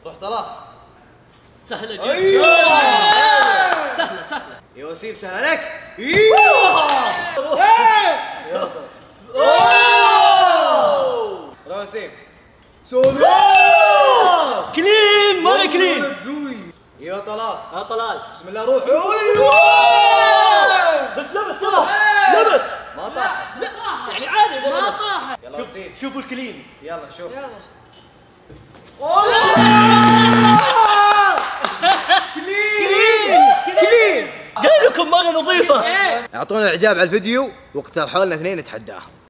روح طلع. سهلة جدا. ايوه سهلة سهلة يا وسيم سهل عليك. روح وسيم. كلين ما كلين. قوي. ايوه طلال. ها طلال. بسم الله روح. بس لبس لبس. ما طاحت. لا يعني عادي إذا ما لبس. طاحت. يلا شوف وسيم. شوفوا الكلين. يلا شوف. قايل لكم مرة نظيفة. اعطونا الاعجاب على الفيديو واقترحوا لنا اثنين نتحداهم.